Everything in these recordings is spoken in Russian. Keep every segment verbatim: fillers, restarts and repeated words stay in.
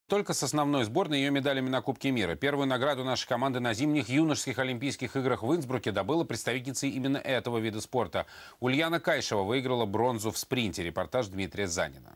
Только с основной сборной ее медалями на Кубке мира. Первую награду нашей команды на зимних юношеских Олимпийских играх в Инсбруке добыла представительница именно этого вида спорта. Ульяна Кайшева выиграла бронзу в спринте. Репортаж Дмитрия Занина.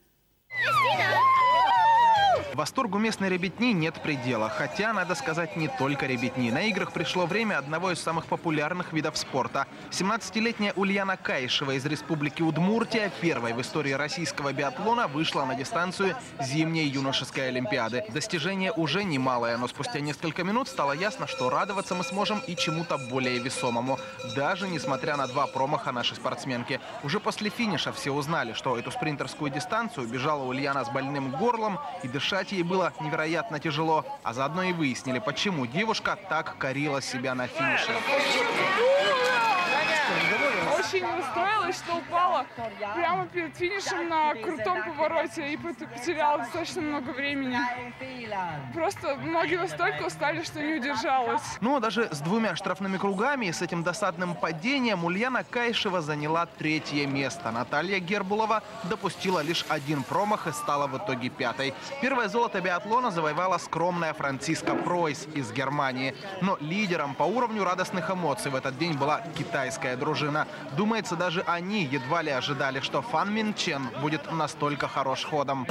Восторгу местной ребятни нет предела. Хотя, надо сказать, не только ребятни. На играх пришло время одного из самых популярных видов спорта. семнадцатилетняя Ульяна Кайшева из республики Удмуртия, первой в истории российского биатлона, вышла на дистанцию зимней юношеской олимпиады. Достижение уже немалое, но спустя несколько минут стало ясно, что радоваться мы сможем и чему-то более весомому. Даже несмотря на два промаха нашей спортсменки. Уже после финиша все узнали, что эту спринтерскую дистанцию бежала Ульяна с больным горлом, и дышать ей было невероятно тяжело. А заодно и выяснили, почему девушка так корила себя на финише. Очень расстроилась, что упала прямо перед финишем на крутом повороте и потеряла достаточно много времени. Просто ноги настолько устали, что не удержалась. Но даже с двумя штрафными кругами и с этим досадным падением Ульяна Кайшева заняла третье место. Наталья Гербулова допустила лишь один промах и стала в итоге пятой. Первое золото биатлона завоевала скромная Франциска Пройс из Германии. Но лидером по уровню радостных эмоций в этот день была китайская дружина. Думается, даже они едва ли ожидали, что Фан Мин Чен будет настолько хорош ходом.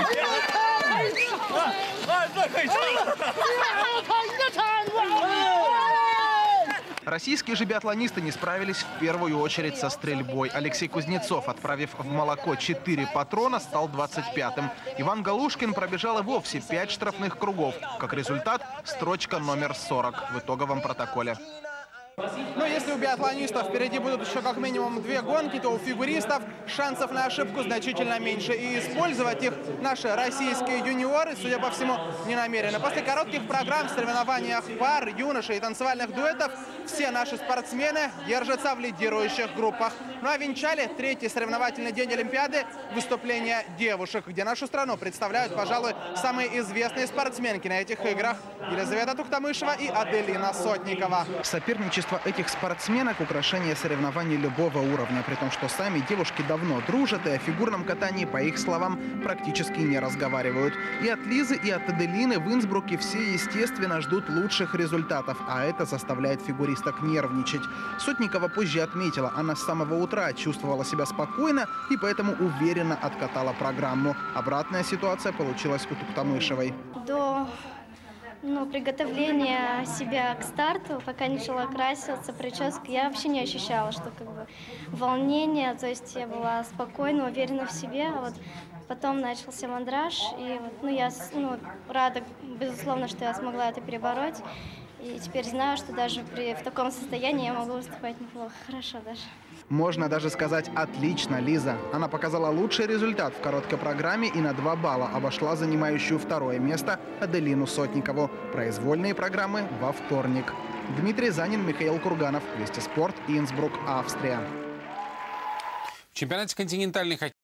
Российские же биатлонисты не справились в первую очередь со стрельбой. Алексей Кузнецов, отправив в молоко четыре патрона, стал двадцать пятым. Иван Галушкин пробежал и вовсе пять штрафных кругов. Как результат, строчка номер сорок в итоговом протоколе. Но если у биатлонистов впереди будут еще как минимум две гонки, то у фигуристов шансов на ошибку значительно меньше. И использовать их наши российские юниоры, судя по всему, не намерены. После коротких программ в соревнованиях пар, юношей и танцевальных дуэтов все наши спортсмены держатся в лидирующих группах. Ну а венчали третий соревновательный день Олимпиады выступления девушек, где нашу страну представляют, пожалуй, самые известные спортсменки на этих играх: Елизавета Тухтамышева и Аделина Сотникова. Соперничество этих спортсменок – украшение соревнований любого уровня, при том, что сами девушки давно дружат и о фигурном катании, по их словам, практически не разговаривают. И от Лизы, и от Аделины в Инсбруке все, естественно, ждут лучших результатов, а это заставляет фигуристок нервничать. Сотникова позже отметила, она с самого утра чувствовала себя спокойно и поэтому уверенно откатала программу. Обратная ситуация получилась у Тухтамышевой. До ну, приготовления себя к старту, пока начала краситься, прическа, я вообще не ощущала, что как бы волнение, то есть я была спокойна, уверена в себе, а вот потом начался мандраж, и вот, ну, я ну, рада, безусловно, что я смогла это перебороть, и теперь знаю, что даже при, в таком состоянии я могу выступать неплохо, хорошо даже. Можно даже сказать «отлично, Лиза». Она показала лучший результат в короткой программе и на два балла обошла занимающую второе место Аделину Сотникову. Произвольные программы во вторник. Дмитрий Занин, Михаил Курганов. Вести спорт. Инсбрук, Австрия. В чемпионате континентальной хоккейной